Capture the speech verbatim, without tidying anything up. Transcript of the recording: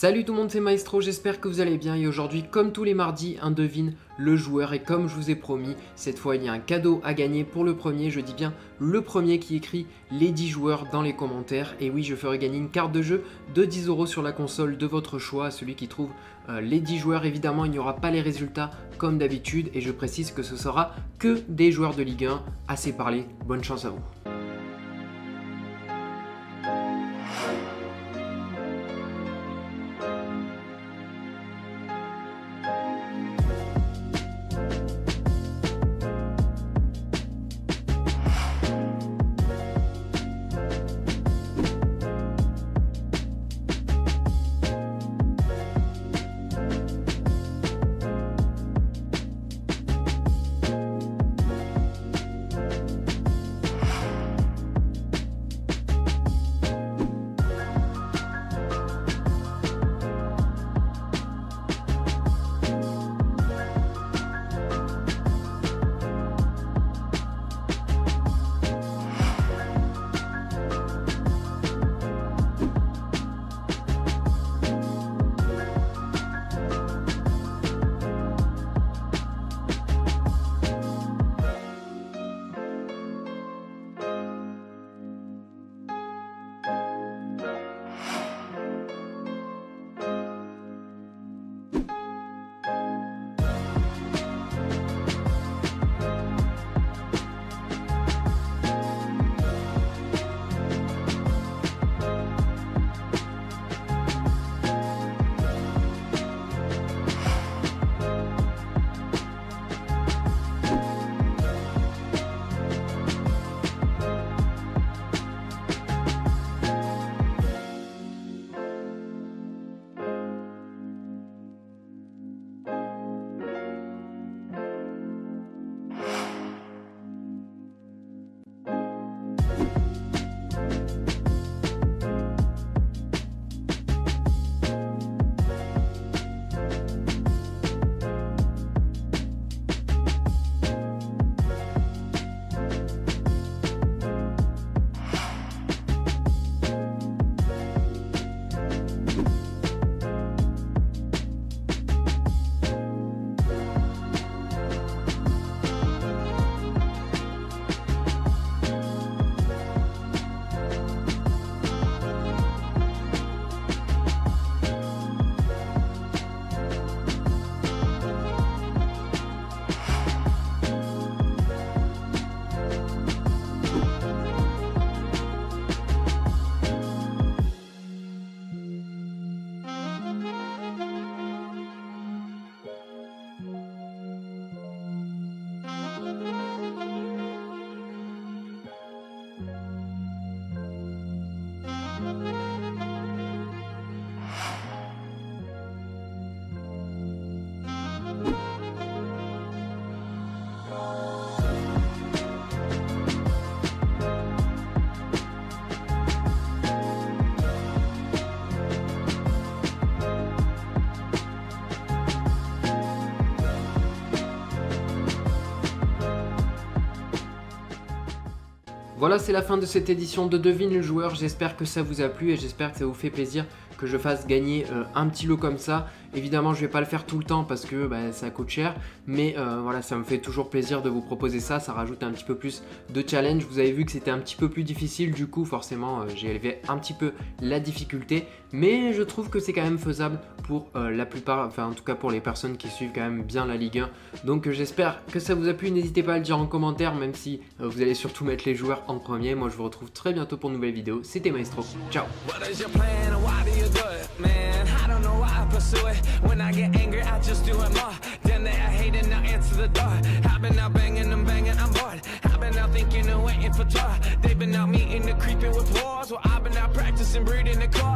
Salut tout le monde, c'est Maestro, j'espère que vous allez bien et aujourd'hui, comme tous les mardis, un devine le joueur et comme je vous ai promis, cette fois il y a un cadeau à gagner pour le premier, je dis bien le premier qui écrit les dix joueurs dans les commentaires et oui, je ferai gagner une carte de jeu de dix euros sur la console de votre choix à celui qui trouve euh, les dix joueurs. Évidemment, il n'y aura pas les résultats comme d'habitude et je précise que ce sera que des joueurs de Ligue un. Assez parlé, bonne chance à vous. Voilà, c'est la fin de cette édition de Devine le joueur. J'espère que ça vous a plu et j'espère que ça vous fait plaisir que je fasse gagner euh, un petit lot comme ça. Évidemment, je ne vais pas le faire tout le temps parce que bah, ça coûte cher. Mais euh, voilà, ça me fait toujours plaisir de vous proposer ça. Ça rajoute un petit peu plus de challenge. Vous avez vu que c'était un petit peu plus difficile. Du coup, forcément, euh, j'ai élevé un petit peu la difficulté. Mais je trouve que c'est quand même faisable pour euh, la plupart, enfin en tout cas pour les personnes qui suivent quand même bien la Ligue un. Donc euh, j'espère que ça vous a plu. N'hésitez pas à le dire en commentaire, même si euh, vous allez surtout mettre les joueurs en premier. Moi, je vous retrouve très bientôt pour une nouvelle vidéo. C'était Maestro. Ciao. When I get angry, I just do it more. Damn that I hate and now answer the door. I've been out banging and banging, I'm bored. I've been out thinking and waiting for tour. They've been out meeting and creeping with wars. Well, I've been out practicing, breathing the core.